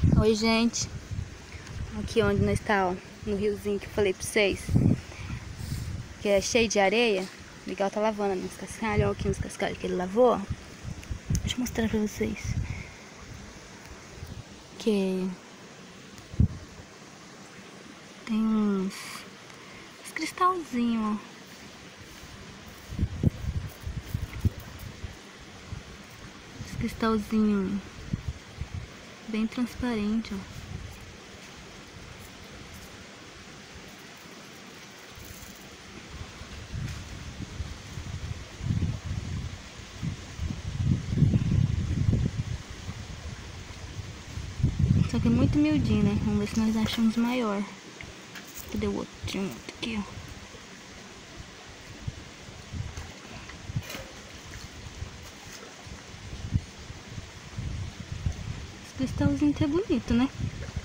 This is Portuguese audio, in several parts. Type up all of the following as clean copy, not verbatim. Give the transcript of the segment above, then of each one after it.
Oi, gente. Aqui onde nós estamos, no riozinho que eu falei pra vocês, que é cheio de areia. O Miguel tá lavando nos cascalhos. Olha aqui nos cascalhos que ele lavou. Deixa eu mostrar pra vocês. Que tem uns cristalzinhos, ó. Esse cristalzinho bem transparente, ó. Só que é muito miudinho, né? Vamos ver se nós achamos maior. Cadê o outro? Tinha um outro aqui, ó. Esse cristalzinho tá bonito, né?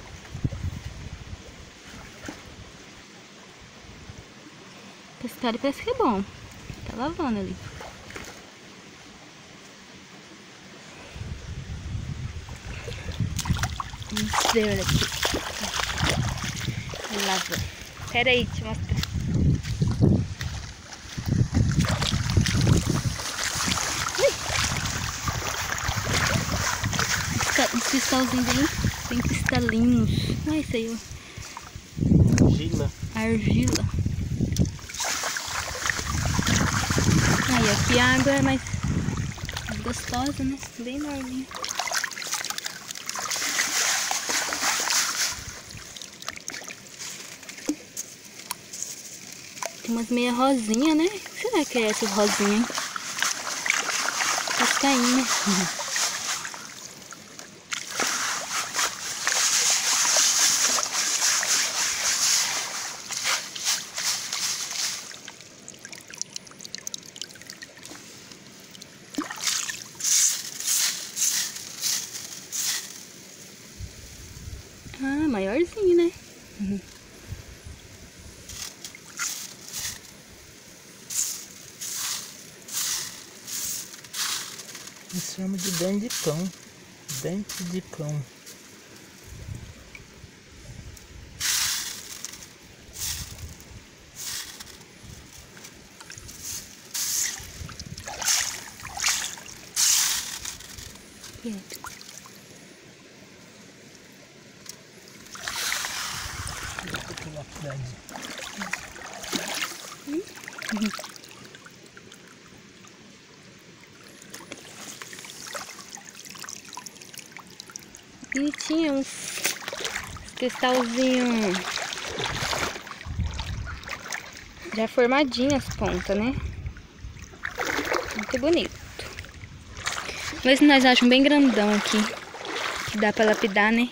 Esse cara parece que é bom. Tá lavando ali. Vamos ver, olha aqui. Lava. Pera aí, deixa eu mostrar. Uns cristalzinhos bem cristalinos. Olha isso aí, ó. Argila. Argila. Aí aqui a água é mais gostosa, né? Bem morninha. Tem umas meia rosinha, né? O que será que é essas rosinhas, hein? Cascainha. Ah, maiorzinho, né? Isso chama de dente de cão. Dente de cão. Bonitinho, uns cristalzinhos já formadinho as pontas, né? Muito bonito. Vamos ver se nós achamos bem grandão aqui, que dá pra lapidar, né?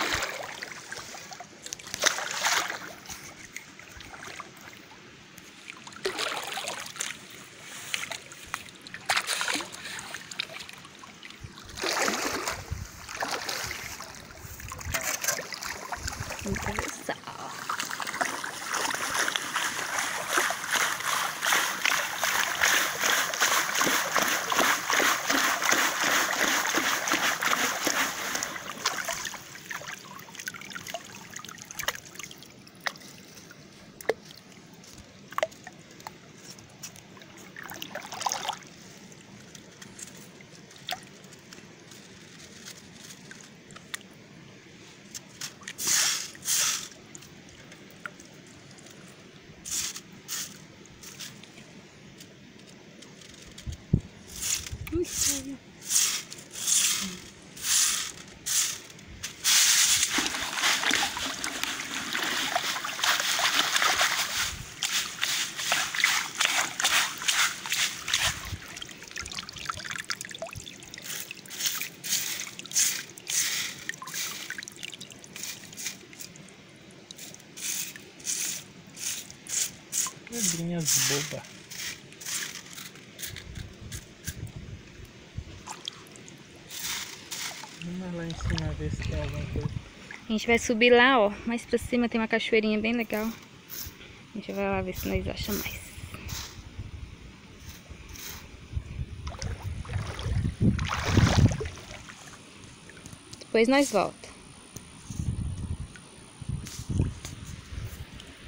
Vamos começar, ó. Pedrinhas bobas. Vamos lá em cima ver se tem alguma coisa. A gente vai subir lá, ó. Mais pra cima tem uma cachoeirinha bem legal. A gente vai lá ver se nós achamos mais. Depois nós voltamos.